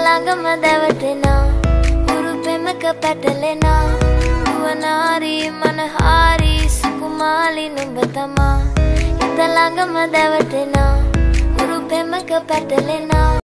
ළඟම දැවටෙනා උරු පෙමක පැටලෙනා නුවණාරි මනහාරි සුකුමාලි නුඹ තමා හිත ළඟම දැවටෙනා උරු පෙමක පැටලෙනා